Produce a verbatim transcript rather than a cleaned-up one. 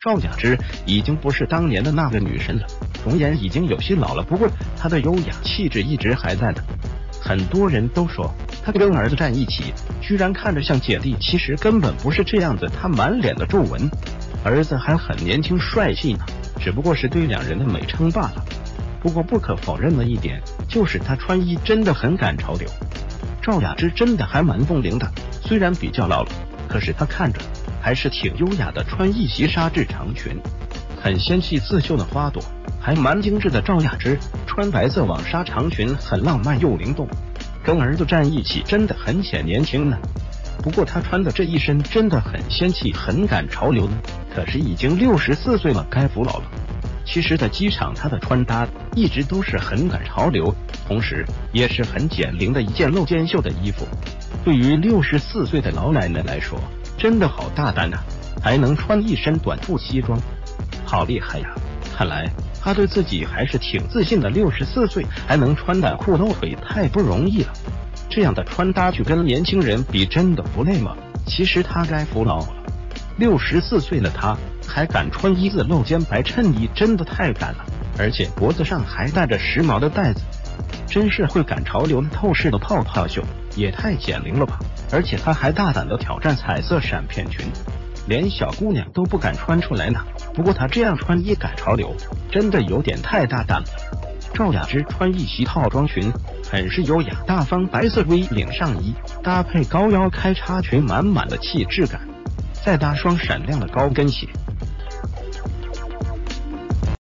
赵雅芝已经不是当年的那个女神了，容颜已经有些老了，不过她的优雅气质一直还在的。很多人都说她跟儿子站一起，居然看着像姐弟，其实根本不是这样子，她满脸的皱纹，儿子还很年轻帅气呢，只不过是对两人的美称罢了。不过不可否认的一点就是她穿衣真的很赶潮流，赵雅芝真的还蛮风灵的，虽然比较老了，可是她看着还是挺优雅的，穿一袭纱质长裙，很纤细刺绣的花朵，还蛮精致的。赵雅芝穿白色网纱长裙，很浪漫又灵动，跟儿子站一起真的很显年轻呢。不过她穿的这一身真的很仙气，很赶潮流呢。可是已经六十四岁了，该服老了。其实在机场她的穿搭一直都是很赶潮流，同时也是很减龄的一件露肩袖的衣服。对于六十四岁的老奶奶来说，真的好大胆啊，还能穿一身短裤西装，好厉害呀！看来她对自己还是挺自信的，六十四岁还能穿短裤露腿，太不容易了。这样的穿搭去跟年轻人比，真的不累吗？其实她该服老了，六十四岁了她还敢穿一字露肩白衬衣，真的太敢了，而且脖子上还戴着时髦的带子，真是会赶潮流的。透视的泡泡袖也太减龄了吧，而且她还大胆的挑战彩色闪片裙，连小姑娘都不敢穿出来呢。不过她这样穿衣赶潮流真的有点太大胆了。赵雅芝穿一袭套装裙，很是优雅大方，白色 V 领上衣搭配高腰开叉裙，满满的气质感，再搭双闪亮的高跟鞋，